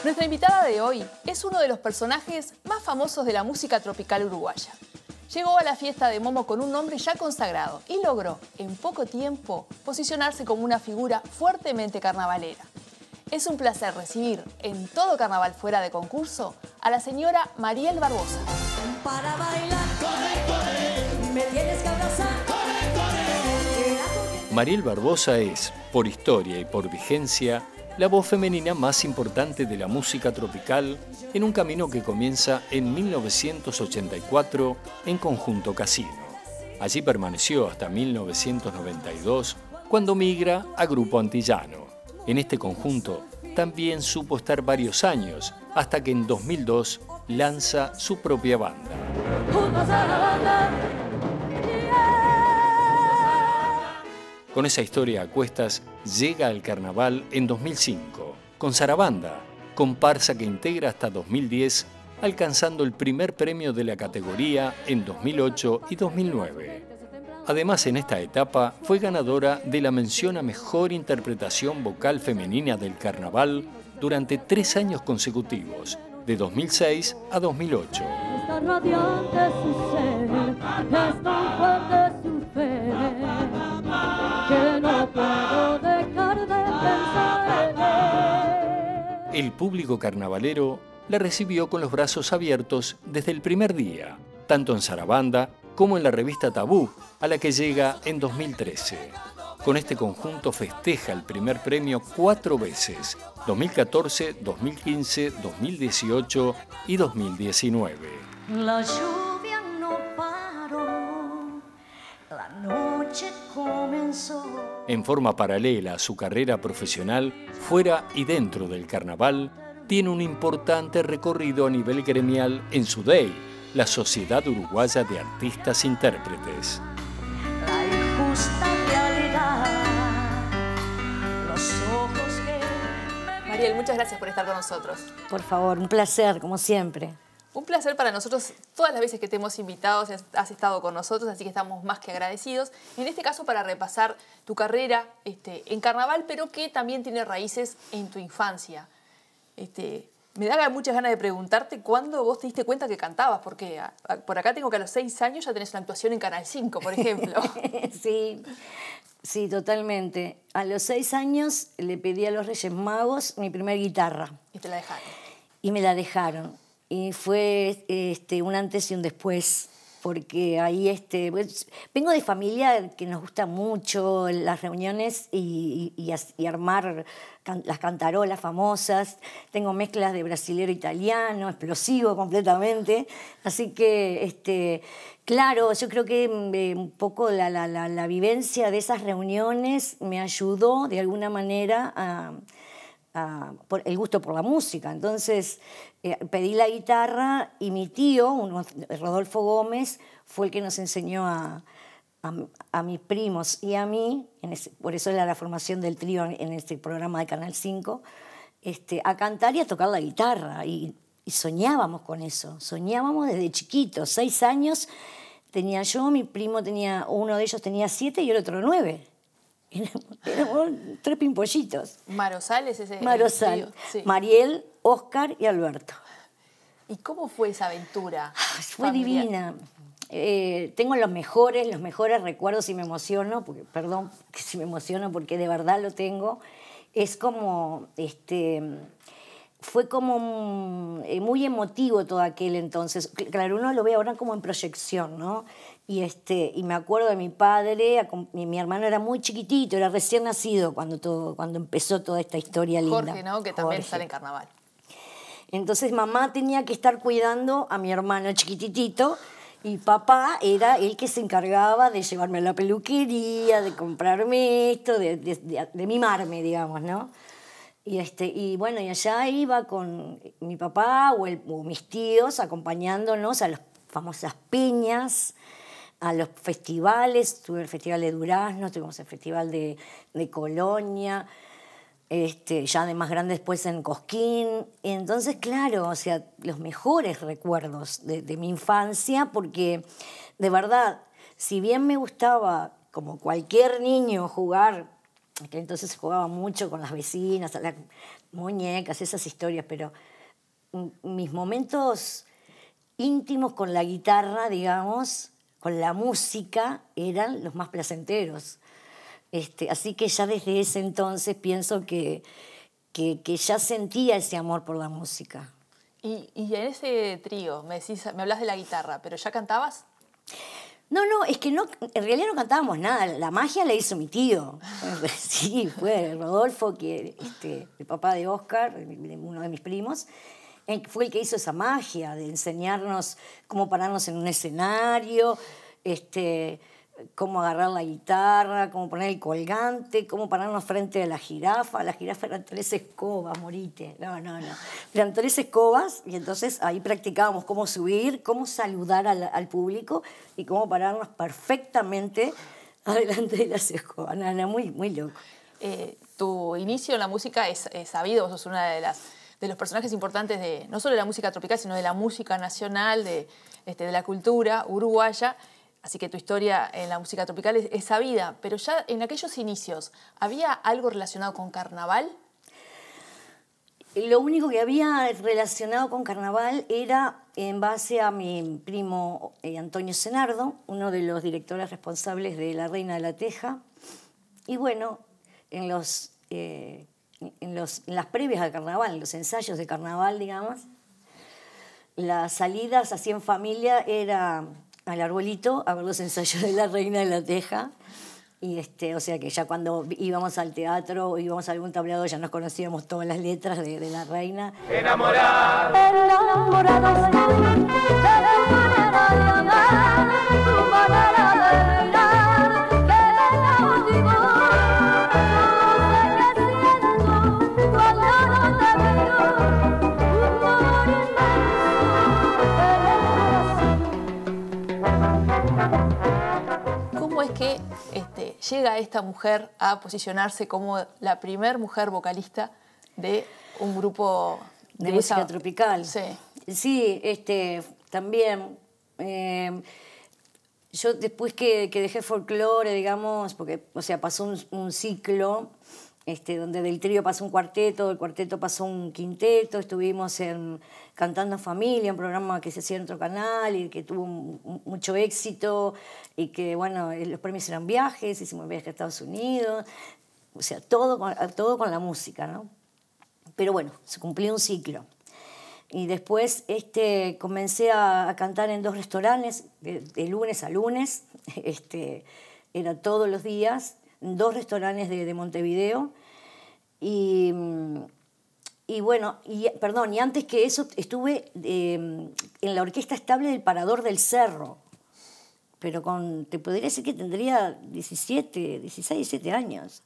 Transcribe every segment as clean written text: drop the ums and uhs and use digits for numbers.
Nuestra invitada de hoy es uno de los personajes más famosos de la música tropical uruguaya. Llegó a la fiesta de Momo con un nombre ya consagrado y logró, en poco tiempo, posicionarse como una figura fuertemente carnavalera. Es un placer recibir en todo carnaval fuera de concurso a la señora Mariel Barbosa. Para bailar, me tienes que abrazar. Mariel Barbosa es, por historia y por vigencia, la voz femenina más importante de la música tropical en un camino que comienza en 1984 en Conjunto Casino. Allí permaneció hasta 1992, cuando migra a Grupo Antillano. En este conjunto también supo estar varios años, hasta que en 2002 lanza su propia banda. Con esa historia a cuestas, llega al carnaval en 2005, con Sarabanda, comparsa que integra hasta 2010, alcanzando el primer premio de la categoría en 2008 y 2009. Además, en esta etapa, fue ganadora de la mención a Mejor Interpretación Vocal Femenina del Carnaval durante 3 años consecutivos, de 2006 a 2008. Está radiante su ser, es tan fuerte su fe, que no puedo dejar de pensar en él. El público carnavalero la recibió con los brazos abiertos desde el primer día, tanto en Sarabanda como en la revista Tabú, a la que llega en 2013. Con este conjunto festeja el primer premio 4 veces, 2014, 2015, 2018 y 2019. La lluvia no paró, la noche comenzó. En forma paralela a su carrera profesional, fuera y dentro del carnaval, tiene un importante recorrido a nivel gremial en SUDEI, la Sociedad Uruguaya de Artistas Intérpretes. La injusta realidad, los ojos que... Mariel, muchas gracias por estar con nosotros. Por favor, un placer, como siempre. Un placer para nosotros todas las veces que te hemos invitado, has estado con nosotros, así que estamos más que agradecidos. En este caso, para repasar tu carrera en carnaval, pero que también tiene raíces en tu infancia. Me da muchas ganas de preguntarte cuándo vos te diste cuenta que cantabas, porque por acá tengo que a los 6 años ya tenés una actuación en Canal 5, por ejemplo. Sí, totalmente. A los 6 años le pedí a los Reyes Magos mi primer guitarra. Y te la dejaron. Y me la dejaron. Y fue un antes y un después, porque ahí vengo de familia que nos gusta mucho las reuniones y armar las cantarolas famosas. Tengo mezclas de brasilero italiano, explosivo completamente. Así que, claro, yo creo que un poco la vivencia de esas reuniones me ayudó de alguna manera por el gusto por la música. Entonces pedí la guitarra y mi tío, Rodolfo Gómez, fue el que nos enseñó a mis primos y a mí, por eso era la formación del trío en este programa de Canal 5, a cantar y a tocar la guitarra. Y soñábamos con eso, soñábamos desde chiquitos. 6 años tenía yo, mi primo uno de ellos tenía 7 y el otro 9. Éramos 3 pimpollitos. Marosal es ese. Marosal, sí. Mariel, Óscar y Alberto. ¿Y cómo fue esa aventura? Fue familiar? divina. Tengo los mejores recuerdos y me emociono, perdón si me emociono porque de verdad lo tengo. Es como, fue como muy emotivo todo aquel entonces. Claro, uno lo ve ahora como en proyección, ¿no? Y me acuerdo de mi padre, mi hermano era muy chiquitito, era recién nacido cuando empezó toda esta historia linda. Jorge, ¿no? Que también sale en carnaval. Entonces mamá tenía que estar cuidando a mi hermano chiquititito y papá era el que se encargaba de llevarme a la peluquería, de comprarme esto, de mimarme, digamos, ¿no? Y bueno, y allá iba con mi papá o mis tíos acompañándonos a las famosas peñas, a los festivales. Tuve el Festival de Durazno, tuvimos el Festival de Colonia, ya de más grande después en Cosquín. Entonces, claro, o sea, los mejores recuerdos de mi infancia, porque de verdad, si bien me gustaba, como cualquier niño, jugar que entonces se jugaba mucho con las vecinas, a las muñecas, esas historias, pero mis momentos íntimos con la guitarra, digamos, con la música, eran los más placenteros. Así que ya desde ese entonces pienso que ya sentía ese amor por la música. Y en ese trío, me hablas de la guitarra, ¿pero ya cantabas? No, es que no, en realidad no cantábamos nada. La magia la hizo mi tío. Sí, fue Rodolfo, que, el papá de Oscar, uno de mis primos, fue el que hizo esa magia de enseñarnos cómo pararnos en un escenario, cómo agarrar la guitarra, cómo poner el colgante, cómo pararnos frente a la jirafa. La jirafa eran 3 escobas, morite. No. Eran 3 escobas y entonces ahí practicábamos cómo subir, cómo saludar al público y cómo pararnos perfectamente adelante de las escobas. No, muy, muy loco. Tu inicio en la música es sabido, vos sos una de los personajes importantes de no solo de la música tropical, sino de la música nacional, de la cultura uruguaya. Así que tu historia en la música tropical es sabida, pero ya en aquellos inicios, ¿había algo relacionado con carnaval? Lo único que había relacionado con carnaval era en base a mi primo Antonio Senardo, uno de los directores responsables de La Reina de la Teja. Y bueno, en las previas al carnaval, en los ensayos de carnaval, digamos, las salidas así en familia era al arbolito a ver los ensayos de La Reina de la Teja. Y o sea que ya cuando íbamos al teatro o íbamos a algún tableado ya nos conocíamos todas las letras de La Reina. Enamorado estoy de tu manera de amar, tu manera de bailar, que no digo, no sé qué siento cuando no te miro, un amor inmenso. ¿Cómo es que llega esta mujer a posicionarse como la primer mujer vocalista de un grupo de música tropical? Sí. Sí, también. Yo después que dejé folclore, digamos, porque, o sea, pasó un ciclo donde del trío pasó un cuarteto, del cuarteto pasó un quinteto, estuvimos Cantando en Familia, un programa que se hacía en otro canal y que tuvo mucho éxito y que, bueno, los premios eran viajes, hicimos viajes a Estados Unidos, o sea, todo con la música, ¿no? Pero bueno, se cumplió un ciclo. Y después comencé a cantar en 2 restaurantes, de lunes a lunes, era todos los días, 2 restaurantes de Montevideo. Y bueno, y antes que eso estuve en la orquesta estable del Parador del Cerro, pero te podría decir que tendría 16, 17 años.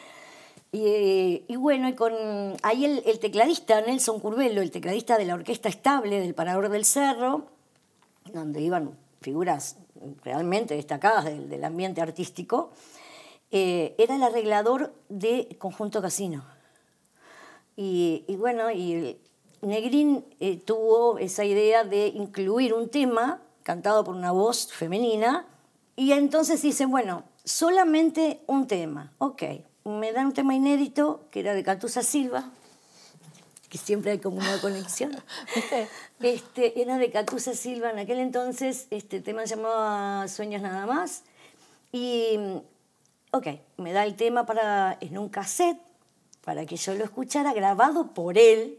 Y bueno, ahí el tecladista Nelson Curvelo, el tecladista de la orquesta estable del Parador del Cerro, donde iban figuras realmente destacadas del ambiente artístico, era el arreglador de Conjunto Casino. Y bueno, y Negrín tuvo esa idea de incluir un tema cantado por una voz femenina, y entonces dicen, bueno, solamente un tema, ok. Me dan un tema inédito, que era de Catusa Silva, que siempre hay como una conexión. Era de Catusa Silva en aquel entonces, este tema se llamaba Sueños Nada Más, y ok, me da el tema en un cassette, para que yo lo escuchara, grabado por él.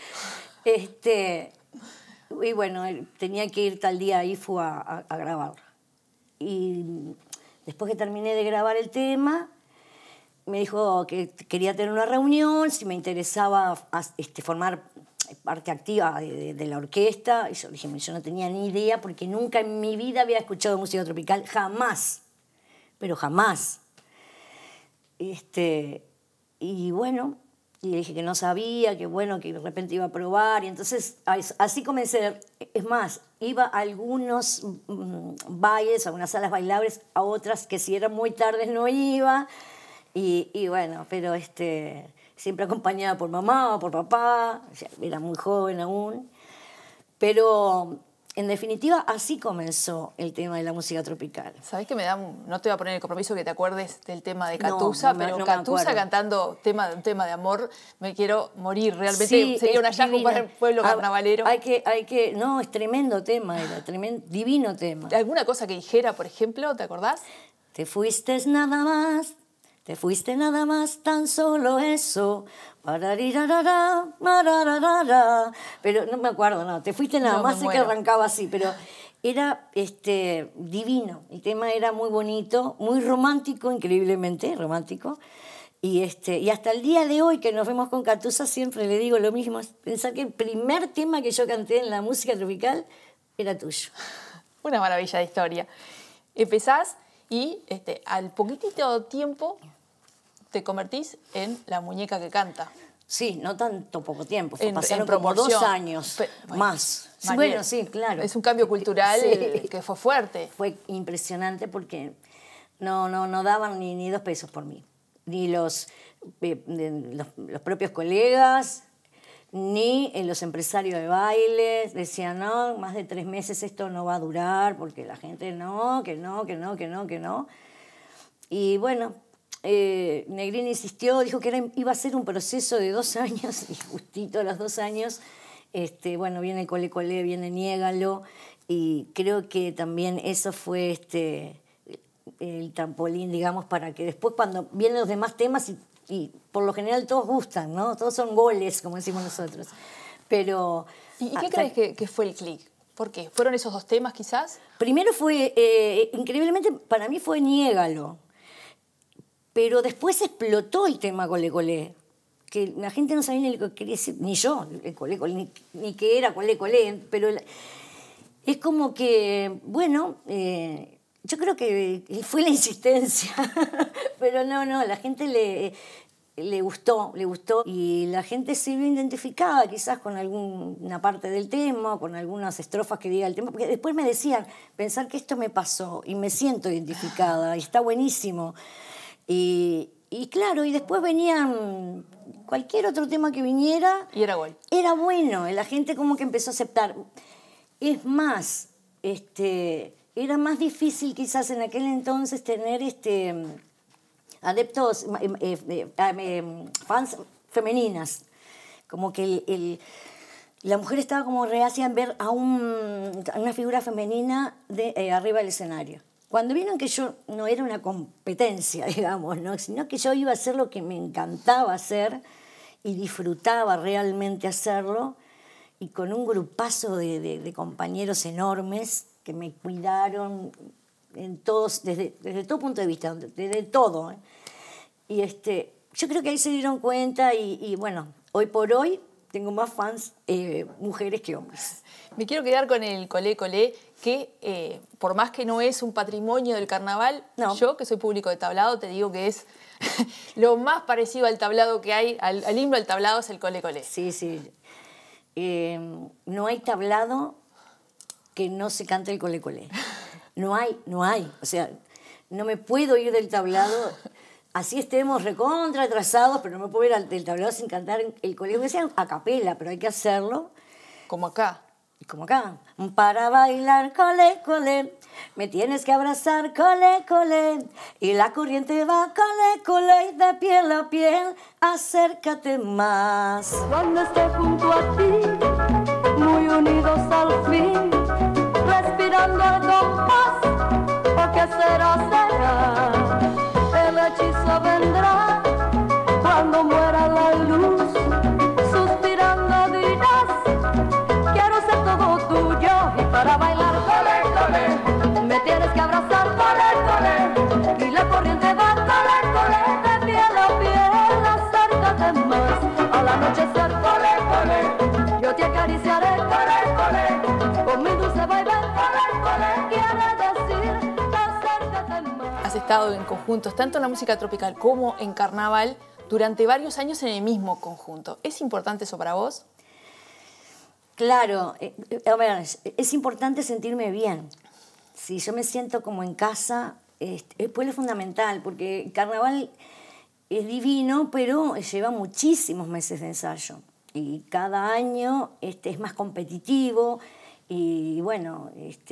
Y bueno, tenía que ir tal día a IFU a grabarlo. Y después que terminé de grabar el tema, me dijo que quería tener una reunión, si me interesaba formar parte activa de la orquesta. Y yo dije, yo no tenía ni idea, porque nunca en mi vida había escuchado música tropical, jamás, pero jamás. Y bueno, y le dije que no sabía, que bueno, que de repente iba a probar. Y entonces así comencé. Es más, iba a algunos bailes, a algunas salas bailables, a otras que si eran muy tardes no iba. Y bueno, pero siempre acompañada por mamá o por papá, o sea, era muy joven aún. Pero en definitiva, así comenzó el tema de la música tropical. ¿Sabés que no te voy a poner el compromiso que te acuerdes del tema de No, Catusa, no me- pero no me Catusa acuerdo. cantando un tema de amor, me quiero morir. Realmente Sí, sería un es hallazgo divina. para el pueblo carnavalero. No, es tremendo tema, era tremendo, divino tema. ¿Alguna cosa que dijera, por ejemplo, te acordás? Te fuiste nada más, tan solo eso. Pararirarara, marararara. Pero no me acuerdo, no, te fuiste nada No, más, me sé que muero. arrancaba así, pero era divino. El tema era muy bonito, muy romántico, increíblemente romántico. Y hasta el día de hoy que nos vemos con Catusa siempre le digo lo mismo, es pensar que el primer tema que yo canté en la música tropical era tuyo. Una maravilla de historia. Empezás y al poquitito tiempo te convertís en la muñeca que canta. Sí, no tanto poco tiempo, En pasaron como 2 proporción. años Bueno, más. Sí, Mariel, bueno, sí, claro. Es un cambio cultural Sí. que fue fuerte. Fue impresionante porque no daban ni 2 pesos por mí. Ni los propios colegas, ni los empresarios de baile. Decían, no, más de 3 meses esto no va a durar porque la gente que no. Y bueno, Negrini insistió, dijo que iba a ser un proceso de 2 años y justito a los 2 años, bueno, viene el Cole Cole, viene Niégalo y creo que también eso fue el trampolín, digamos, para que después cuando vienen los demás temas y por lo general todos gustan, ¿no? Todos son goles, como decimos nosotros. Pero... ¿Y qué hasta- crees que fue el clic? ¿Por qué? ¿Fueron esos 2 temas quizás? Primero fue, increíblemente, para mí fue Niégalo. Pero después explotó el tema Cole Cole, que la gente no sabía ni lo que quería decir, ni yo, el Cole Cole, ni qué era Cole Cole, pero es como que, bueno, yo creo que fue la insistencia, pero no, la gente le gustó y la gente se vio identificada quizás con alguna parte del tema, con algunas estrofas que diga el tema, porque después me decían, pensar que esto me pasó y me siento identificada y está buenísimo. Y claro, y después venían cualquier otro tema que viniera. Y era gol. Era bueno, la gente como que empezó a aceptar. Es más, era más difícil quizás en aquel entonces tener adeptos, fans femeninas. Como que la mujer estaba como reacia en ver a una figura femenina arriba del escenario. Cuando vieron que yo no era una competencia, digamos, ¿no? Sino que yo iba a hacer lo que me encantaba hacer y disfrutaba realmente hacerlo, y con un grupazo de compañeros enormes que me cuidaron desde todo punto de vista, desde todo. Y yo creo que ahí se dieron cuenta y bueno, hoy por hoy tengo más fans mujeres que hombres. Me quiero quedar con el Colé Colé, que por más que no es un patrimonio del carnaval, No. yo que soy público de tablado te digo que es lo más parecido al tablado que hay, al himno del tablado es el Colé Colé. Sí. No hay tablado que no se cante el Cole Cole. No hay. O sea, no me puedo ir del tablado, así estemos recontra atrasados, pero no me puedo ir del tablado sin cantar el Cole Cole. Sea a capela, pero hay que hacerlo. Como acá. Como acá. Para bailar Cole Cole, me tienes que abrazar Cole Cole, y la corriente va Cole Cole, y de piel a piel, acércate más. Cuando esté junto a ti, muy unidos al fin, respirando al compás, ¿o qué será? El hechizo vendrá cuando muera la luz, suspirando dirás, quiero ser todo tuyo, y para bailar Cole Cole, me tienes que abrazar Cole Cole, y la corriente va Cole Cole, de piel a piel, acércate más, al anochecer Cole Cole, yo te acariciaré Cole Cole, con mi dulce baile Cole Cole, quiere decir, acércate más. Has estado en conjuntos, tanto en la música tropical como en carnaval, durante varios años en el mismo conjunto. ¿Es importante eso para vos? Claro, a ver, es importante sentirme bien. Si yo me siento como en casa, pues es fundamental, porque el carnaval es divino, pero lleva muchísimos meses de ensayo. Y cada año es más competitivo Y bueno,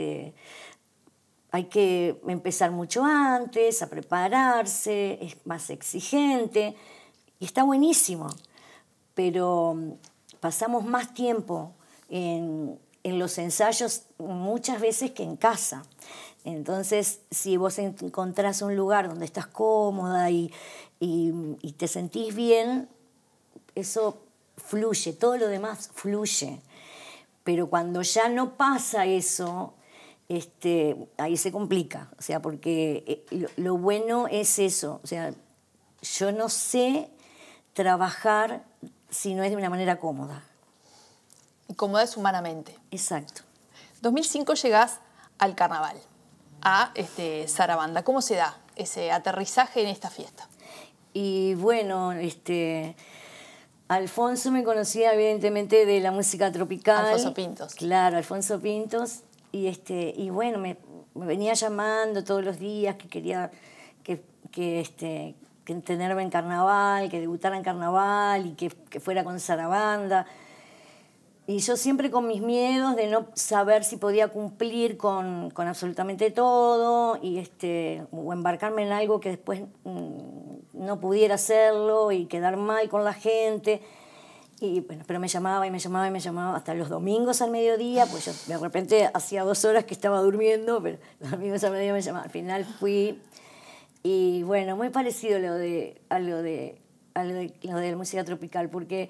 hay que empezar mucho antes, a prepararse, es más exigente y está buenísimo, pero pasamos más tiempo en los ensayos muchas veces que en casa. Entonces, si vos encontrás un lugar donde estás cómoda y te sentís bien, eso fluye, todo lo demás fluye. Pero cuando ya no pasa eso, ahí se complica, o sea, porque lo bueno es eso, o sea, yo no sé trabajar si no es de una manera cómoda. Y cómoda es humanamente. Exacto. 2005 llegás al carnaval, a Sarabanda. ¿Cómo se da ese aterrizaje en esta fiesta? Y bueno, Alfonso me conocía evidentemente de la música tropical. Alfonso Pintos. Claro, Alfonso Pintos. Y bueno, me venía llamando todos los días que quería que tenerme en carnaval, que debutara en carnaval y que fuera con Sarabanda. Y yo siempre con mis miedos de no saber si podía cumplir con absolutamente todo o embarcarme en algo que después no pudiera hacerlo y quedar mal con la gente. Y bueno, pero me llamaba hasta los domingos al mediodía, pues yo de repente hacía 2 horas que estaba durmiendo, pero los domingos al mediodía me llamaba. Al final fui y bueno, muy parecido a lo de la música tropical, porque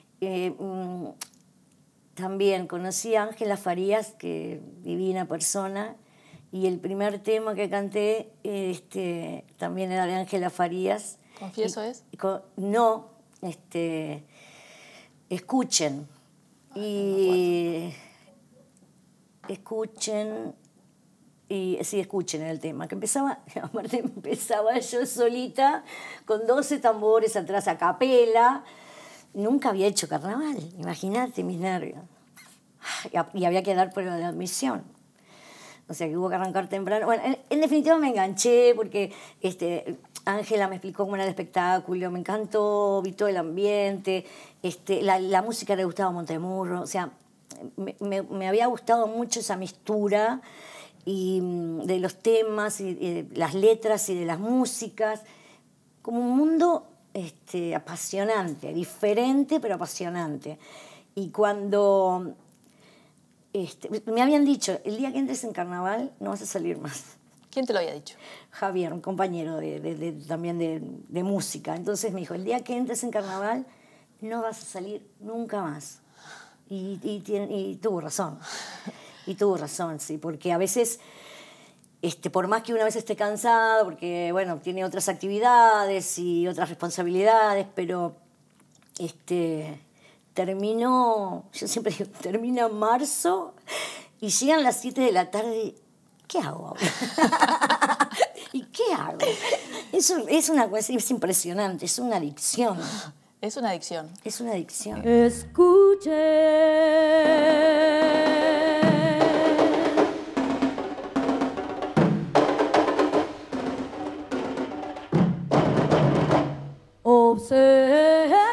también conocí a Ángela Farías, que divina persona, y el primer tema que canté también era de Ángela Farías. ¿Confieso es? No, escuchen. Escuchen. Y sí, escuchen el tema, que empezaba yo solita, con 12 tambores atrás a capela. Nunca había hecho carnaval, imagínate mis nervios. Y había que dar prueba de admisión. O sea que hubo que arrancar temprano. Bueno, en definitiva me enganché porque Ángela me explicó cómo era el espectáculo, me encantó, vi todo el ambiente, la música de Gustavo Montemurro, o sea, me había gustado mucho esa mistura y de los temas y de las letras y de las músicas, como un mundo apasionante, diferente pero apasionante. Y cuando me habían dicho, el día que entres en carnaval no vas a salir más. ¿Quién te lo había dicho? Javier, un compañero también de música. Entonces me dijo, el día que entres en carnaval no vas a salir nunca más. Y tuvo razón. Y tuvo razón, sí, porque a veces, por más que una vez esté cansado, porque, bueno, tiene otras actividades y otras responsabilidades, pero termino, yo siempre digo, termina marzo y llegan las 7 de la tarde. ¿Qué hago ahora? ¿Y qué hago? Eso es una cosa, es impresionante, es una adicción. Es una adicción. Es una adicción. Escuche. Observe.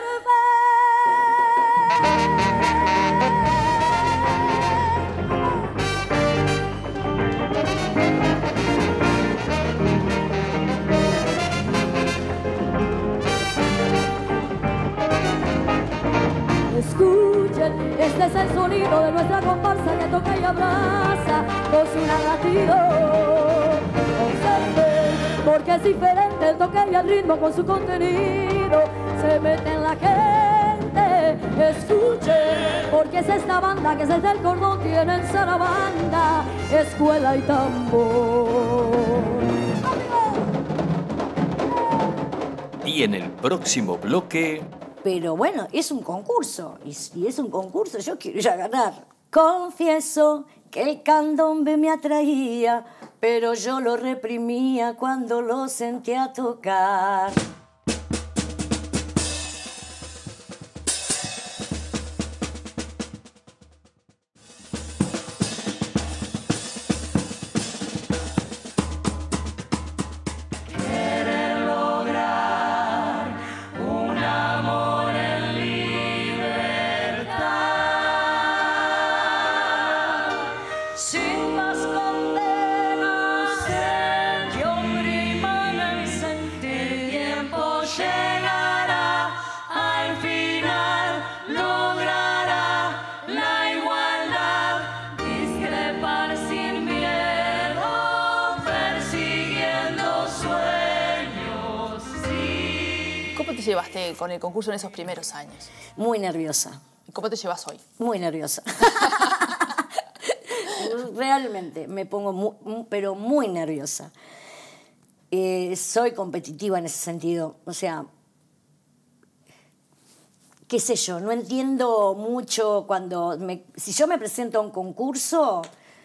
Escuchen, este es el sonido de nuestra comparsa que toca y abraza con su narrativo. Observen, porque es diferente el toque y el ritmo con su contenido. Se mete en la gente. Escuchen, porque es esta banda que desde el cordón tiene en Sarabanda escuela y tambor. Y en el próximo bloque... Pero bueno, es un concurso, y si es un concurso yo quiero ir a ganar. Confieso que el candombe me atraía, pero yo lo reprimía cuando lo sentía tocar. te llevaste con el concurso en esos primeros años? Muy nerviosa. ¿Y cómo te llevas hoy? Muy nerviosa. Realmente me pongo pero muy nerviosa. Soy competitiva en ese sentido. O sea, qué sé yo, no entiendo mucho si yo me presento a un concurso,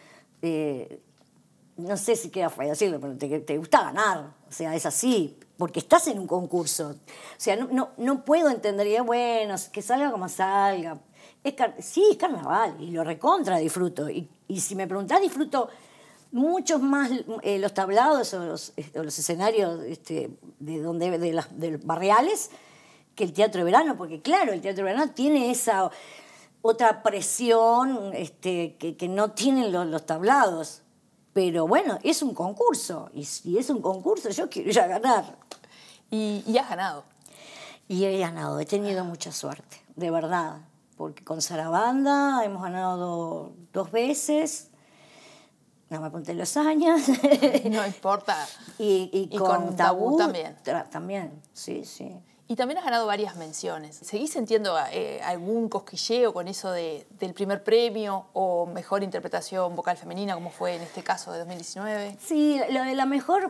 no sé si queda feo decirlo, pero te gusta ganar. O sea, es así, porque estás en un concurso. O sea, no puedo entender, bueno, que salga como salga. Sí, es carnaval y lo recontra disfruto. Y si me preguntás, disfruto muchos más los tablados o los escenarios de los barriales que el teatro de verano, porque claro, el teatro de verano tiene esa otra presión que no tienen los tablados. Pero bueno, es un concurso, y si es un concurso yo quiero ir a ganar. Y has ganado. Y he ganado, he tenido mucha suerte, de verdad. Porque con Sarabanda hemos ganado 2 veces, no me apunté los años. No importa. Y con Tabú también. También, sí, sí. Y también has ganado varias menciones. ¿Seguís sintiendo algún cosquilleo con eso del primer premio o mejor interpretación vocal femenina, como fue en este caso de 2019? Sí, lo de la mejor,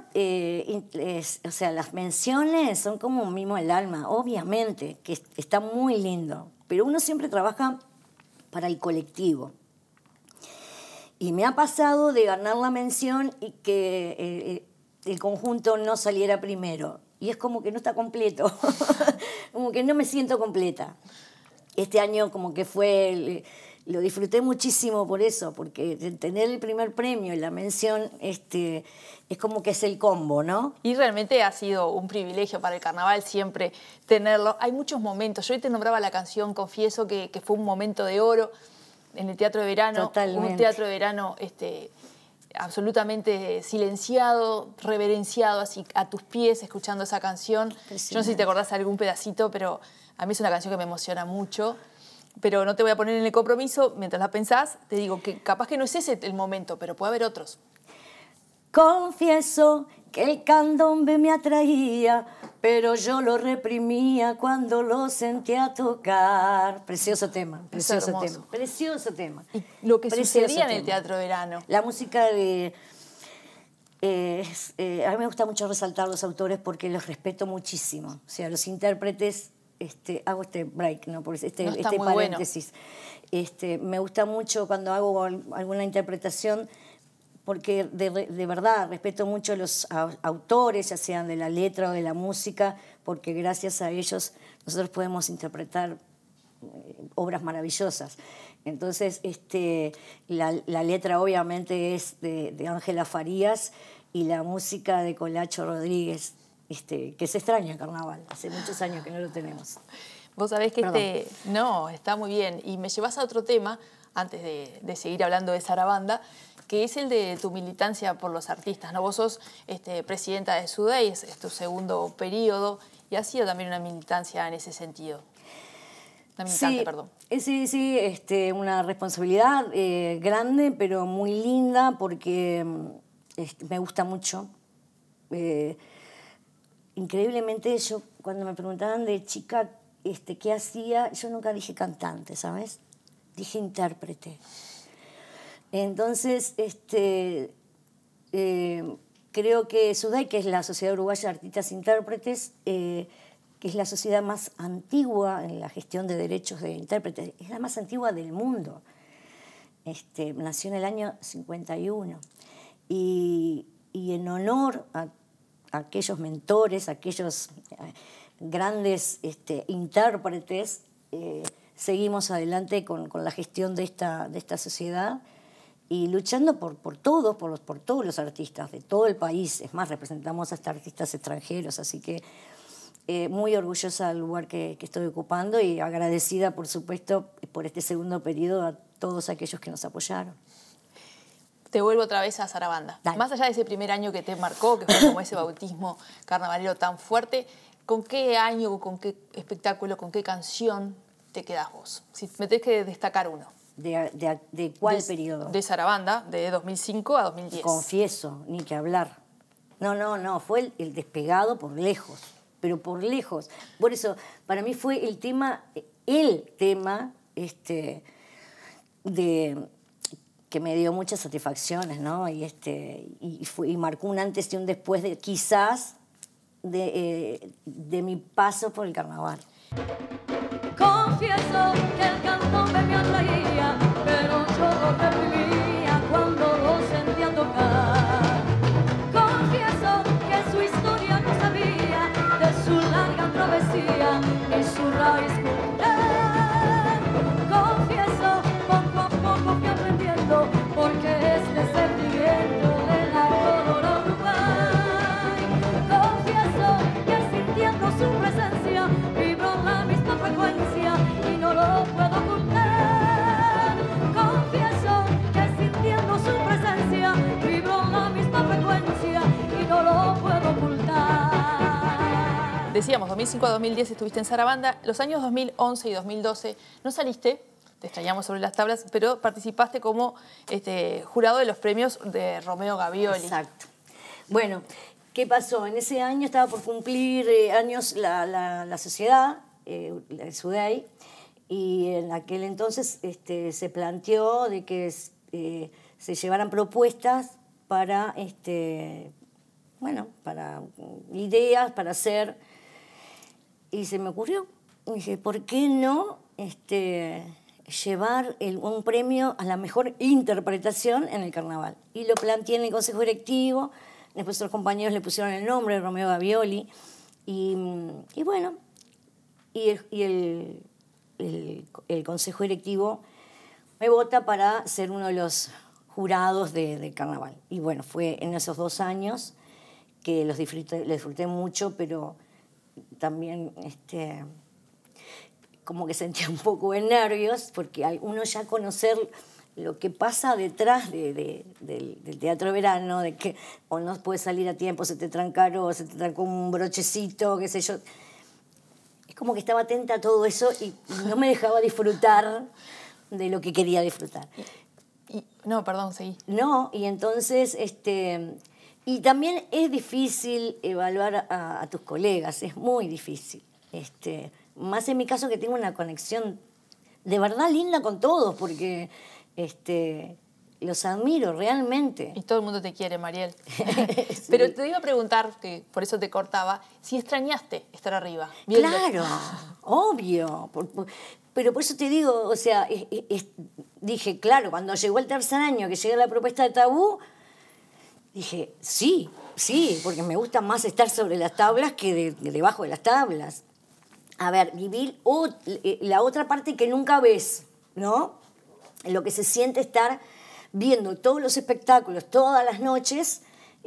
o sea, las menciones son como un mimo al alma, obviamente, que está muy lindo. Pero uno siempre trabaja para el colectivo. Y me ha pasado de ganar la mención y que el conjunto no saliera primero. Y es como que no está completo, como que no me siento completa. Este año como que lo disfruté muchísimo por eso, porque tener el primer premio y la mención es como que es el combo, ¿no? Y realmente ha sido un privilegio para el carnaval siempre tenerlo. Hay muchos momentos. Yo hoy te nombraba la canción, confieso que fue un momento de oro en el Teatro de Verano. Totalmente. Un teatro de verano absolutamente silenciado, reverenciado, así a tus pies, escuchando esa canción. Yo no sé si te acordás de algún pedacito, pero a mí es una canción que me emociona mucho. Pero no te voy a poner en el compromiso, mientras la pensás, te digo que capaz que no es ese el momento, pero puede haber otros. Confieso que el candombe me atraía, pero yo lo reprimía cuando lo sentía tocar. Precioso tema, precioso tema. Precioso tema. Y lo que Precioso sucedía en el tema. Teatro de Verano. La música a mí me gusta mucho resaltar los autores porque los respeto muchísimo. O sea, los intérpretes, hago break, ¿no? Por No, está muy paréntesis. Bueno. Me gusta mucho cuando hago alguna interpretación porque de verdad respeto mucho a los autores, ya sean de la letra o de la música, porque gracias a ellos nosotros podemos interpretar obras maravillosas. Entonces, la letra obviamente es de Ángela Farías y la música de Colacho Rodríguez, que se extraña en Carnaval. Hace muchos años que no lo tenemos. Vos sabés que no, está muy bien. Y me llevas a otro tema, antes de seguir hablando de Sarabanda, que es el de tu militancia por los artistas, ¿no? Vos sos presidenta de SUDEI, es tu segundo periodo, y ha sido también una militancia en ese sentido. Una militante, sí, perdón. Sí, una responsabilidad grande, pero muy linda, porque me gusta mucho. Increíblemente, yo cuando me preguntaban de chica qué hacía, yo nunca dije cantante, ¿sabes? Dije intérprete. Entonces, creo que SUDEI, que es la Sociedad Uruguaya de Artistas Intérpretes, que es la sociedad más antigua en la gestión de derechos de intérpretes, es la más antigua del mundo. Nació en el año 51. Y en honor a aquellos mentores, a aquellos grandes intérpretes, seguimos adelante con la gestión de esta sociedad y luchando por todos los artistas de todo el país. Es más, representamos hasta artistas extranjeros, así que muy orgullosa del lugar que estoy ocupando y agradecida, por supuesto, por este segundo periodo a todos aquellos que nos apoyaron. Te vuelvo otra vez a Sarabanda. Dale. Más allá de ese primer año que te marcó, que fue como ese bautismo carnavalero tan fuerte, ¿con qué año, con qué espectáculo, con qué canción te quedás vos? Si me tenés que destacar uno. ¿De cuál periodo? De Sarabanda, de 2005 a 2010. Confieso, ni que hablar. No, fue el despegado por lejos, pero por lejos. Por eso, para mí fue el tema que me dio muchas satisfacciones, ¿no? Y marcó un antes y un después quizás de mi paso por el carnaval. Confieso que el candombe me atraía, pero yo lo reprimía cuando lo sentía tocar. Confieso que su historia no sabía de su larga travesía y su raíz cultural. Confieso, poco a poco fui aprendiendo, porque este sentimiento de la color Uruguay. Confieso que sintiendo su presencia vibro la misma frecuencia y no lo puedo ocultar. Confieso que sintiendo su presencia vibro la misma frecuencia y no lo puedo ocultar. Decíamos, 2005 a 2010 estuviste en Sarabanda. Los años 2011 y 2012 no saliste, te extrañamos sobre las tablas, pero participaste como jurado de los premios de Romeo Gavioli. Exacto. Bueno, ¿qué pasó? En ese año estaba por cumplir años la sociedad, el SUDEI, y en aquel entonces se planteó de que se llevaran propuestas para, para ideas, para hacer. Y se me ocurrió, y dije, ¿por qué no llevar un premio a la mejor interpretación en el carnaval? Y lo planteé en el consejo directivo, después los compañeros le pusieron el nombre de Romeo Gavioli, y bueno, el consejo directivo me vota para ser uno de los jurados del carnaval. Y bueno, fue en esos 2 años que los disfruté mucho, pero también como que sentía un poco de nervios, porque uno ya conocer lo que pasa detrás del teatro de verano, de que o no puedes salir a tiempo, se te trancó un brochecito, qué sé yo. Es como que estaba atenta a todo eso y no me dejaba disfrutar de lo que quería disfrutar. No, perdón, seguí. No, y entonces, y también es difícil evaluar a tus colegas, es muy difícil. Más en mi caso, que tengo una conexión de verdad linda con todos, porque los admiro realmente. Y todo el mundo te quiere, Mariel. Sí. Pero te iba a preguntar, que por eso te cortaba, si extrañaste estar arriba. Viendo. Claro, obvio. Pero por eso te digo, o sea, dije, claro, cuando llegó el tercer año, que llega la propuesta de Tabú, dije, sí, porque me gusta más estar sobre las tablas que debajo de las tablas. A ver, vivir la otra parte que nunca ves, ¿no? Lo que se siente estar viendo todos los espectáculos todas las noches,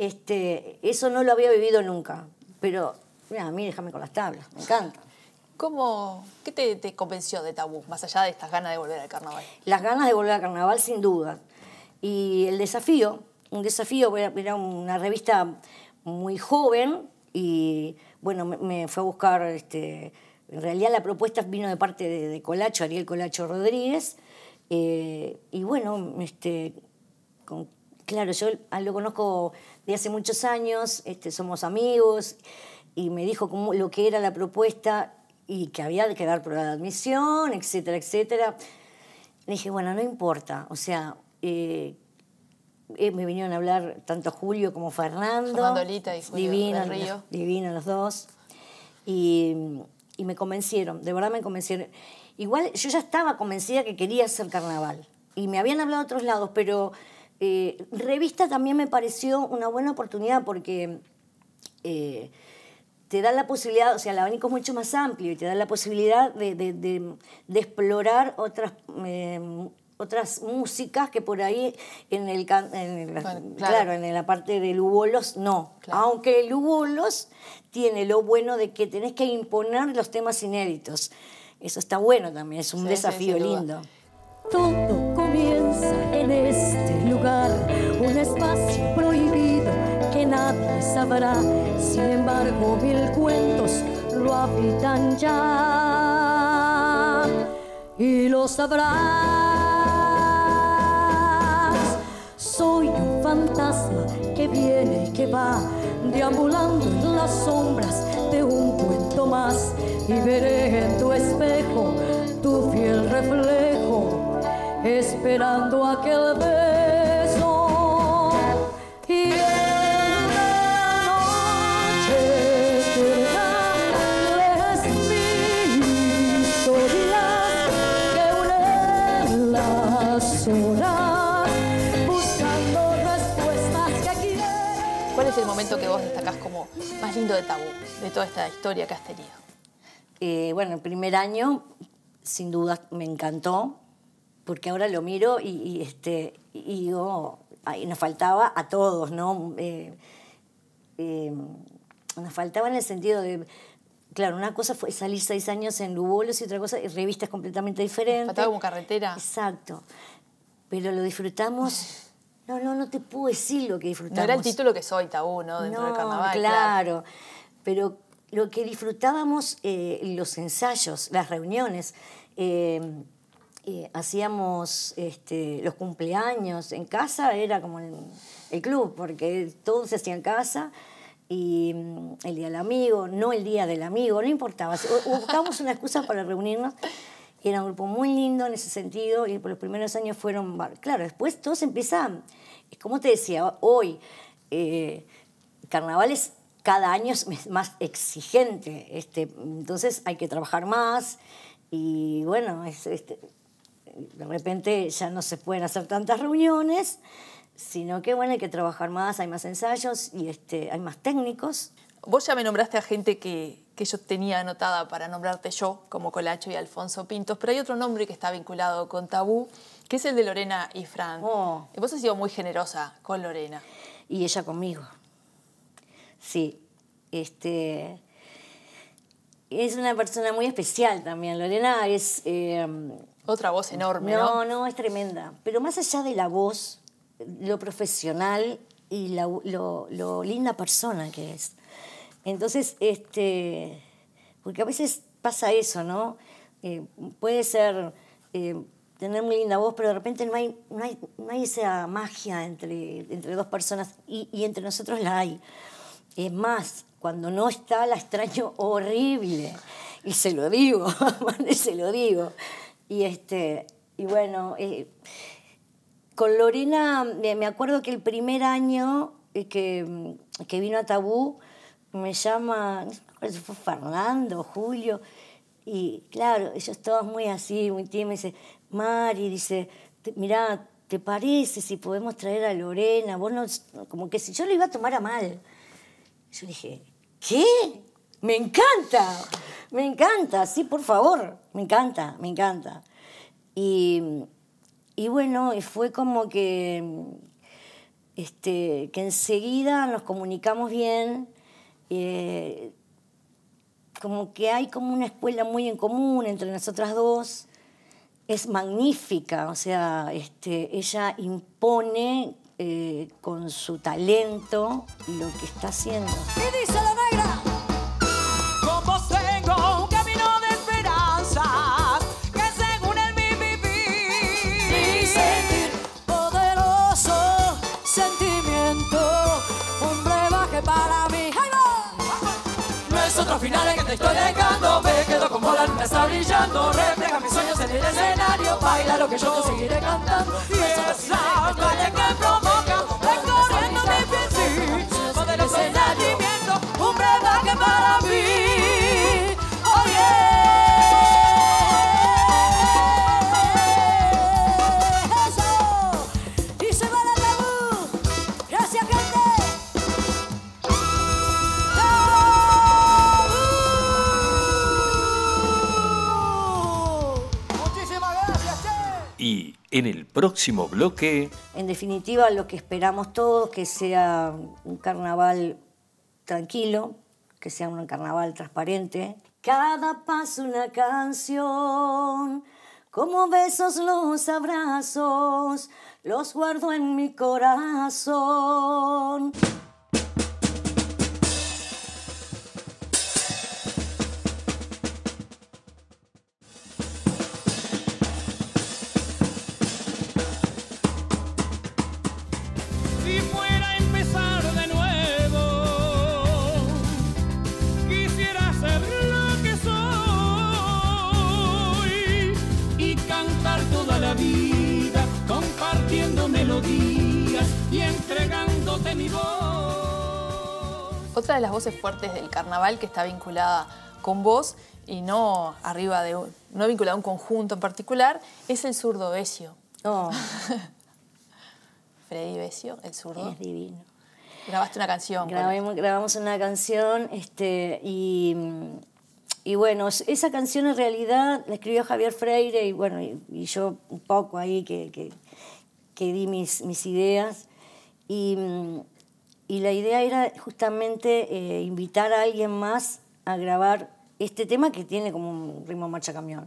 eso no lo había vivido nunca. Pero, mira, a mí déjame con las tablas, me encanta. ¿Qué te convenció de Tabú, más allá de estas ganas de volver al carnaval? Las ganas de volver al carnaval, sin duda. Y el desafío, era una revista muy joven y, bueno, me fue a buscar, en realidad la propuesta vino de parte de Colacho, Ariel Colacho Rodríguez, y bueno, claro, yo lo conozco de hace muchos años, somos amigos, y me dijo lo que era la propuesta y que había que dar prueba de admisión, etcétera, etcétera. Le dije, bueno, no importa, o sea, me vinieron a hablar tanto Julio como Fernando. Fernando Lita y Julio del Río. Divinos los dos. Y me convencieron, de verdad me convencieron. Igual yo ya estaba convencida que quería hacer carnaval. Y me habían hablado de otros lados, pero revista también me pareció una buena oportunidad porque te da la posibilidad, o sea, el abanico es mucho más amplio y te da la posibilidad de explorar otras músicas que por ahí claro, en la parte del Ubolos no. Claro. Aunque el Ubolos tiene lo bueno de que tenés que imponer los temas inéditos. Eso está bueno también, es un desafío lindo. Todo comienza en este lugar, un espacio prohibido que nadie sabrá. Sin embargo, 1000 cuentos lo habitan ya y lo sabrás. Soy un fantasma que viene y que va, deambulando en las sombras de un pueblo más y veré en tu espejo tu fiel reflejo, esperando aquel beso. Y en la noche terminales mil historias que unen las horas, buscando respuestas que quieren. ¿Cuál es el momento que vos destacás como más lindo de Tabú, de toda esta historia que has tenido? Bueno, el primer año, sin duda, me encantó, porque ahora lo miro y digo, ay, nos faltaba a todos, ¿no? Nos faltaba en el sentido de, claro, una cosa fue salir 6 años en Lugolos y otra cosa, revistas completamente diferentes. Faltaba como carretera. Exacto. Pero lo disfrutamos. No te puedo decir lo que disfrutamos. No era el título que soy, Tabú, ¿no? Dentro del carnaval. Claro. Pero lo que disfrutábamos, los ensayos, las reuniones, hacíamos los cumpleaños en casa, era como el club, porque todo se hacía en casa, y el día del amigo, no el día del amigo, no importaba. Buscábamos una excusa para reunirnos. Era un grupo muy lindo en ese sentido, y por los primeros años fueron... Claro, después todo se empieza... Como te decía, hoy carnaval es cada año es más exigente, entonces hay que trabajar más y bueno, de repente ya no se pueden hacer tantas reuniones, sino que bueno, hay que trabajar más, hay más ensayos y hay más técnicos. Vos ya me nombraste a gente que yo tenía anotada para nombrarte yo, como Colacho y Alfonso Pintos, pero hay otro nombre que está vinculado con Tabú, que es el de Lorena y Fran. Oh. Vos has sido muy generosa con Lorena. Y ella conmigo. Sí. Es una persona muy especial también. Lorena es... Otra voz enorme, ¿no? No, es tremenda. Pero más allá de la voz, lo profesional y lo linda persona que es. Entonces, porque a veces pasa eso, ¿no? Puede ser tener muy linda voz, pero de repente no hay esa magia entre dos personas y entre nosotros la hay. Es más, cuando no está, la extraño horrible. Y se lo digo, se lo digo. Y bueno, con Lorena, me acuerdo que el primer año que vino a Tabú, me llama, no sé si fue Fernando, Julio, y claro, ellos todos muy así, muy tímidos, me dice, Mari, dice, mirá, ¿te parece si podemos traer a Lorena? Vos no, como que si yo lo iba a tomar a mal. Yo dije, ¿qué? Me encanta, sí, por favor, me encanta. Y bueno, y fue como que enseguida nos comunicamos bien, como que hay como una escuela muy en común entre nosotras dos. Es magnífica, o sea, ella impone con su talento lo que está haciendo. ¿Qué dice la negra? Con vos tengo un camino de esperanza que según el mi vivir. Mi sentir poderoso sentimiento, un brebaje para mí. ¡Ahí va! No es otro final que te estoy dejando. Me quedo como la luna está brillando. Refleja mis sueños en el escenario. Baila lo que yo te seguiré cantando. Y eso es la calle que provoca recorriendo mi piel. Poderoso sentimiento, un brebaje para mí. Oh yeah. Eso. Y se va la Tabú. Gracias, gente. Y en el próximo bloque, En definitiva, lo que esperamos todos, que sea un carnaval tranquilo, que sea un carnaval transparente. Cada paso una canción, como besos los abrazos, los guardo en mi corazón. Si fuera a empezar de nuevo, quisiera hacer lo que Otra de las voces fuertes del carnaval que está vinculada con vos y no no vinculada a un conjunto en particular, es el zurdo Besio. Oh, Freddy Besio, el zurdo. es divino. Grabaste una canción. con él. Grabamos una canción y bueno, esa canción en realidad la escribió Javier Freire y bueno, y yo un poco ahí que di mis ideas. Y la idea era justamente invitar a alguien más a grabar este tema que tiene como un ritmo marcha camión.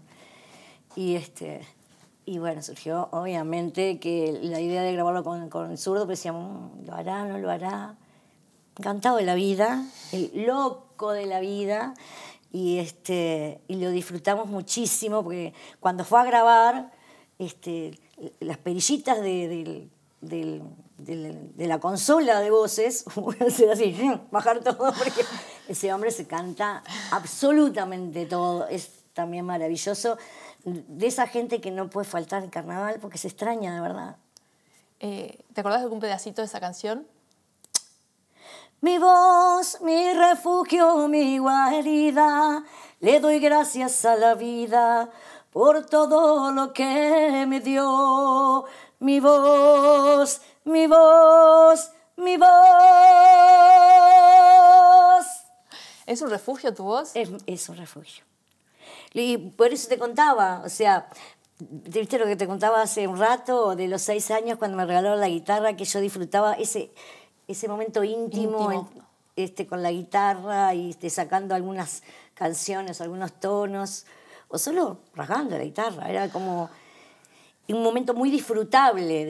Y bueno, surgió obviamente que la idea de grabarlo con el zurdo, pues decíamos, ¿lo hará, no lo hará? Encantado de la vida, el loco de la vida, y lo disfrutamos muchísimo, porque cuando fue a grabar, las perillitas de la consola de voces, voy a hacer así, bajar todo, porque ese hombre se canta absolutamente todo, es también maravilloso, de esa gente que no puede faltar en carnaval, porque se extraña de verdad. ¿Te acordás de algún pedacito de esa canción? Mi voz, mi refugio, mi guarida, le doy gracias a la vida por todo lo que me dio. Mi voz, mi voz, mi voz. ¿Es un refugio tu voz? Es un refugio. Y por eso te contaba, o sea, ¿viste lo que te contaba hace un rato, de los 6 años cuando me regalaron la guitarra, que yo disfrutaba ese momento íntimo. Con la guitarra y sacando algunas canciones, algunos tonos, o solo rasgando la guitarra? Era como un momento muy disfrutable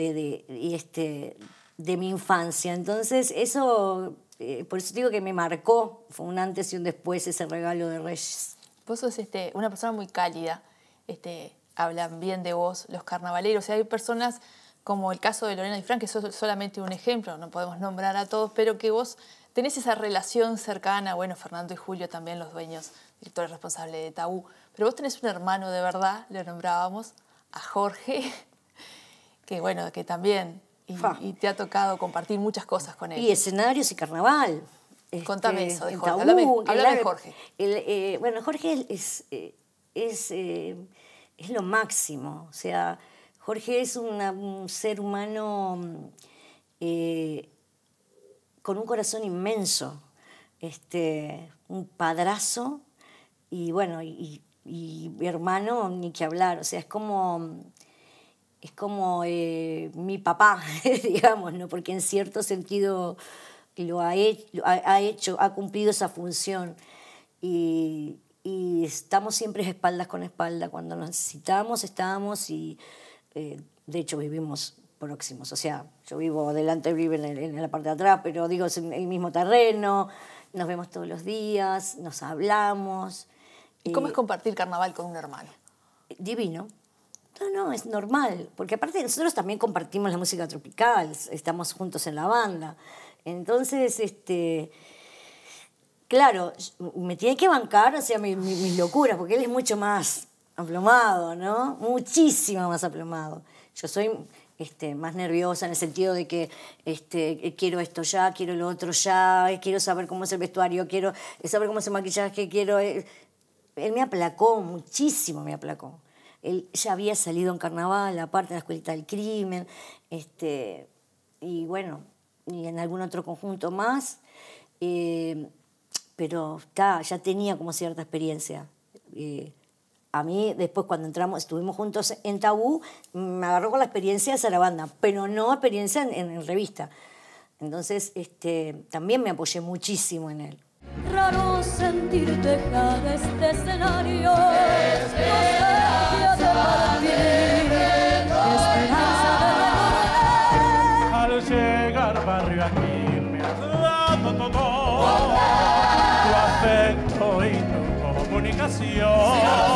de mi infancia. Entonces, eso, por eso digo que me marcó, fue un antes y un después ese regalo de Reyes. Vos sos una persona muy cálida, hablan bien de vos los carnavaleros. Hay personas como el caso de Lorena Difrán, que es solamente un ejemplo, no podemos nombrar a todos, pero que vos tenés esa relación cercana, bueno, Fernando y Julio también, los dueños, directores responsables de Tabú, pero vos tenés un hermano de verdad, le nombrábamos, a Jorge, que bueno, que también, y te ha tocado compartir muchas cosas con él. Y escenarios y carnaval. Contame eso de Jorge, Tabú, hablame de Jorge. Bueno, Jorge es lo máximo, o sea, Jorge es un ser humano con un corazón inmenso, un padrazo y bueno, y hermano ni que hablar, o sea, es como mi papá, digamos, ¿no? Porque en cierto sentido ha cumplido esa función y estamos siempre espaldas con espalda, cuando nos necesitamos estamos y de hecho vivimos próximos, o sea, yo vivo delante, vive en la parte de atrás, pero digo, es en el mismo terreno, nos vemos todos los días, nos hablamos. ¿Y cómo es compartir carnaval con un hermano? Divino. No, es normal, porque aparte nosotros también compartimos la música tropical, estamos juntos en la banda, entonces, claro, me tiene que bancar, o sea, mis locuras, porque él es mucho más aplomado, ¿no? Muchísimo más aplomado. Yo soy más nerviosa en el sentido de que quiero esto ya, quiero lo otro ya, quiero saber cómo es el vestuario, quiero saber cómo es el maquillaje, quiero... Él me aplacó, muchísimo me aplacó. Él ya había salido en carnaval, aparte en la Escuelita del Crimen, y bueno, y en algún otro conjunto más, pero ya tenía como cierta experiencia. A mí, después cuando estuvimos juntos en Tabú, me agarró con la experiencia de Sarabanda, pero no experiencia en revista. Entonces, también me apoyé muchísimo en él. Raro sentir dejar este escenario, al llegar barrio aquí me has dado todo tu afecto y tu comunicación.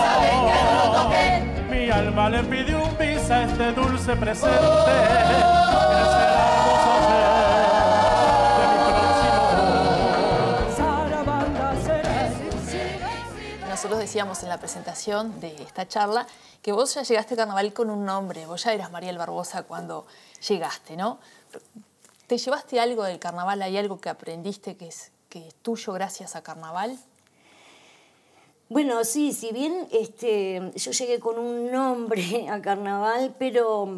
Mi alma le pide un bis a este dulce presente, que será hermoso de mi próximo. Sarabanda será. Nosotros decíamos en la presentación de esta charla que vos ya llegaste a carnaval con un nombre, vos ya eras Mariel Barbosa cuando llegaste, ¿no? ¿Te llevaste algo del carnaval? ¿Hay algo que aprendiste que que es tuyo gracias a Carnaval? Bueno, sí, si bien yo llegué con un nombre a Carnaval, pero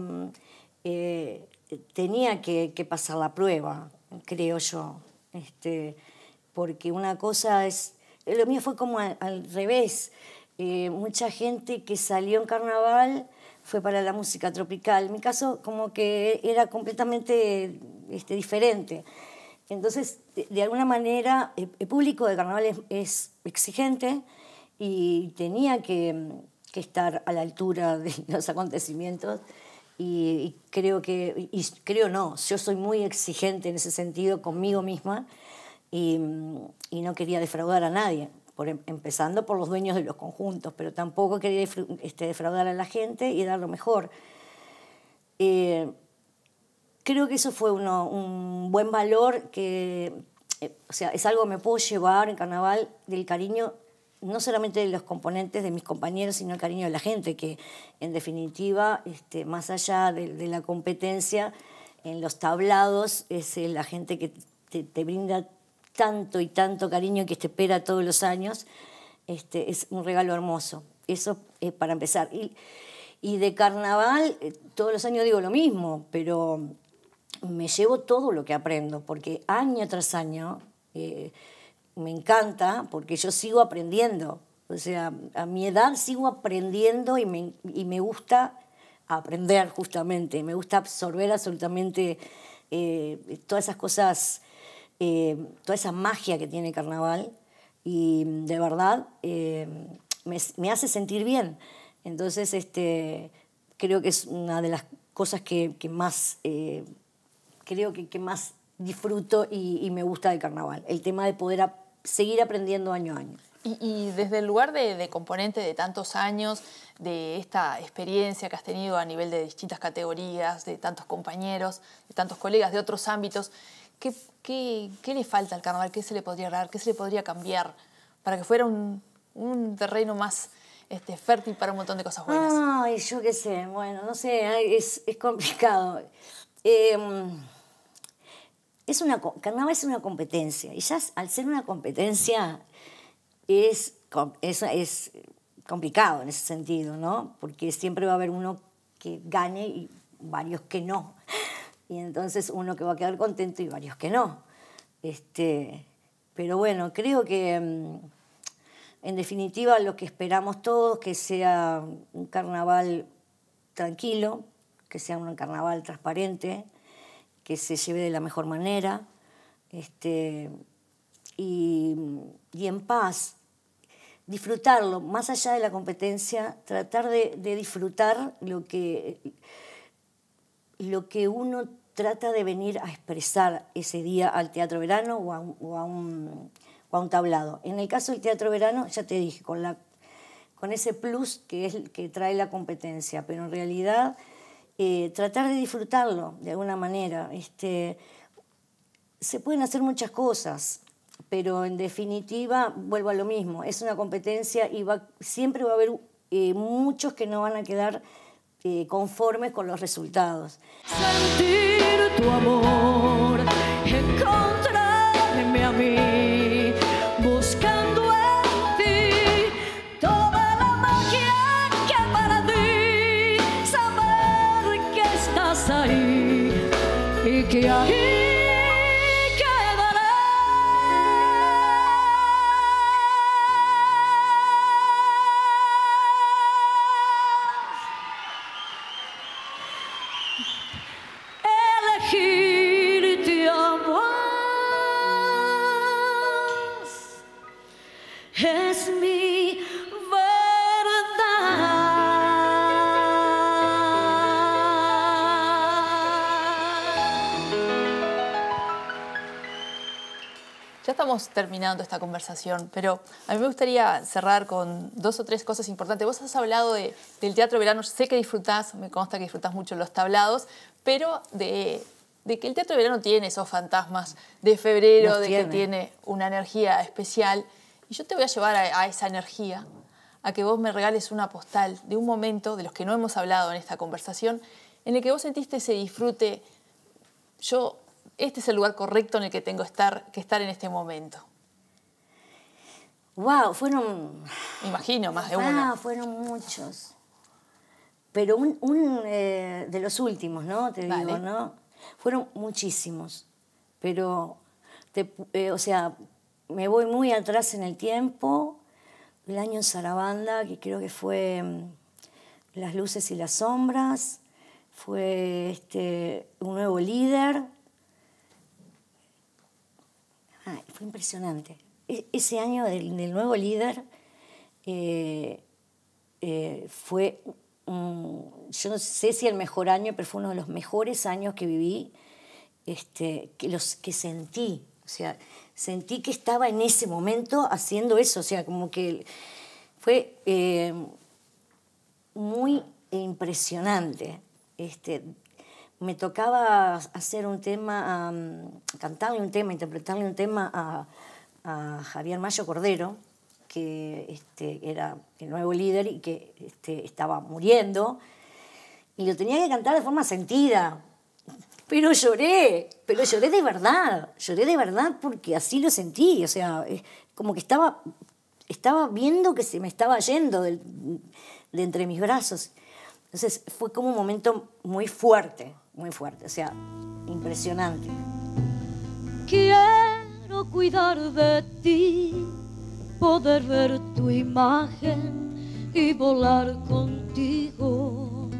tenía que pasar la prueba, creo yo. Porque una cosa es... Lo mío fue como al revés. Mucha gente que salió en Carnaval fue para la música tropical. En mi caso, como que era completamente diferente. Entonces, de alguna manera, el público de Carnaval es exigente y tenía que estar a la altura de los acontecimientos. Y creo no, yo soy muy exigente en ese sentido conmigo misma y no quería defraudar a nadie, empezando por los dueños de los conjuntos, pero tampoco quería defraudar a la gente y dar lo mejor. Creo que eso fue un buen valor que, o sea, es algo que me puedo llevar en Carnaval, del cariño no solamente de los componentes de mis compañeros, sino el cariño de la gente, que en definitiva, más allá de la competencia, en los tablados es la gente que te brinda tanto y tanto cariño, que te espera todos los años. Es un regalo hermoso. Eso es para empezar. Y de Carnaval, todos los años digo lo mismo, pero me llevo todo lo que aprendo, porque año tras año... me encanta porque yo sigo aprendiendo. O sea, a mi edad sigo aprendiendo y me gusta aprender justamente. Me gusta absorber absolutamente todas esas cosas, toda esa magia que tiene Carnaval. Y de verdad me hace sentir bien. Entonces, creo que es una de las cosas que más, creo que más disfruto y me gusta del Carnaval. El tema de poder seguir aprendiendo año a año. Y desde el lugar de componente de tantos años, de esta experiencia que has tenido a nivel de distintas categorías, de tantos compañeros, de tantos colegas de otros ámbitos, ¿qué le falta al Carnaval? ¿Qué se le podría dar? ¿Qué se le podría cambiar para que fuera un terreno más fértil para un montón de cosas buenas? Ay, yo qué sé, bueno, no sé, es complicado. Carnaval es una competencia, y ya al ser una competencia es complicado en ese sentido, ¿no? Porque siempre va a haber uno que gane y varios que no. Y entonces uno que va a quedar contento y varios que no. Pero bueno, creo que en definitiva lo que esperamos todos, que sea un Carnaval tranquilo, que sea un Carnaval transparente, que se lleve de la mejor manera y en paz, disfrutarlo, más allá de la competencia, tratar de disfrutar lo que uno trata de venir a expresar ese día al Teatro Verano o a un tablado. En el caso del Teatro Verano, ya te dije, con ese plus que es el que trae la competencia, pero en realidad... tratar de disfrutarlo de alguna manera. Se pueden hacer muchas cosas, pero en definitiva, vuelvo a lo mismo, es una competencia y siempre va a haber muchos que no van a quedar conformes con los resultados. Sentir tu amor, encontrarme a mí, buscando en ti toda la magia que para ti, saber que estás ahí y que ahí elegirte a vos es mi Ya estamos terminando esta conversación, pero a mí me gustaría cerrar con 2 o 3 cosas importantes. Vos has hablado del Teatro Verano, sé que disfrutás, me consta que disfrutás mucho los tablados, pero de que el Teatro Verano tiene esos fantasmas de febrero, que tiene una energía especial. Y yo te voy a llevar a esa energía, a que vos me regales una postal de un momento de los que no hemos hablado en esta conversación, en el que vos sentiste ese disfrute. Yo este es el lugar correcto en el que tengo que estar en este momento? Wow, fueron... Me imagino, más de uno. Fueron muchos. Pero de los últimos, ¿no? Te Vale. digo, ¿no? Fueron muchísimos. Pero, o sea, me voy muy atrás en el tiempo. El año en Sarabanda, que creo que fue Las luces y las sombras. Fue un nuevo líder. Fue impresionante. Ese año del nuevo líder fue, yo no sé si el mejor año, pero fue uno de los mejores años que viví, que sentí. O sea, sentí que estaba en ese momento haciendo eso. O sea, como que fue muy impresionante. Me tocaba hacer un tema, cantarle un tema, interpretarle un tema a Javier Mayo Cordero, que era el nuevo líder y que estaba muriendo, y lo tenía que cantar de forma sentida. Pero lloré de verdad porque así lo sentí. O sea, como que estaba viendo que se me estaba yendo de entre mis brazos. Entonces fue como un momento muy fuerte, o sea, impresionante. Quiero cuidar de ti, poder ver tu imagen y volar contigo.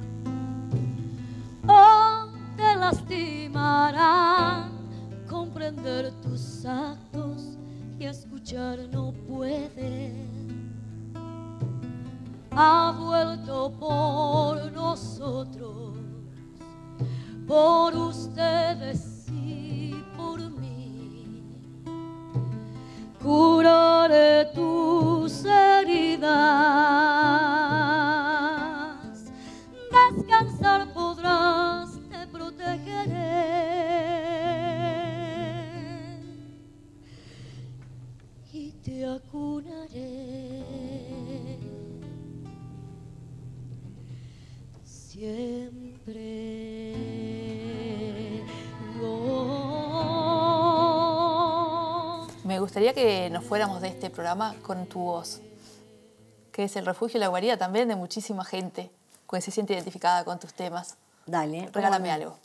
Oh, te lastimarán comprender tus actos y escuchar no pueden. Ha vuelto por nosotros, por ustedes y por mí. Curaré tus heridas, descansar podrás, te protegeré y te acunaré. Siempre. Me gustaría que nos fuéramos de este programa con tu voz, que es el refugio y la guarida también de muchísima gente que se siente identificada con tus temas. Dale. Regálame algo.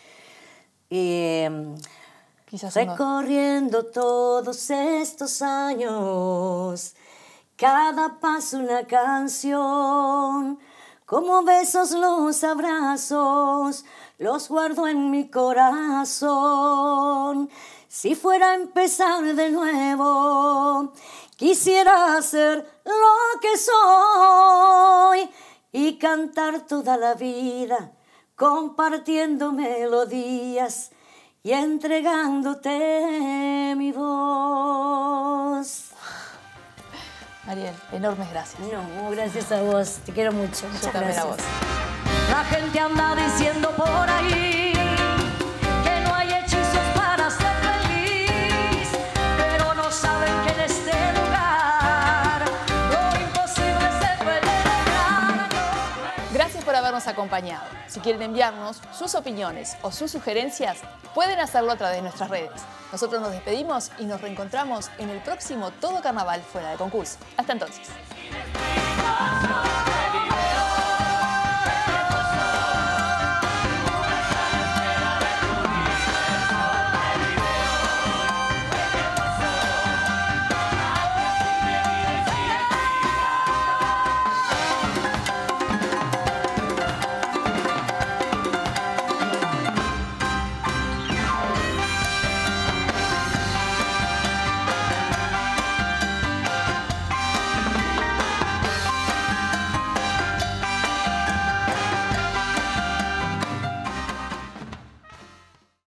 Quizás Recorriendo todos estos años, cada paso una canción. Como besos los abrazos, los guardo en mi corazón. Si fuera a empezar de nuevo, quisiera ser lo que soy y cantar toda la vida, compartiendo melodías y entregándote mi voz. Ariel, enormes gracias. No, gracias a vos, te quiero mucho. Yo también a vos. La gente anda diciendo por ahí que no hay hechizos para ser feliz, pero no saben que en este lugar lo imposible se puede lograr. Gracias por habernos acompañado. Si quieren enviarnos sus opiniones o sus sugerencias, pueden hacerlo a través de nuestras redes. Nosotros nos despedimos y nos reencontramos en el próximo Todo Carnaval Fuera de Concurso. Hasta entonces.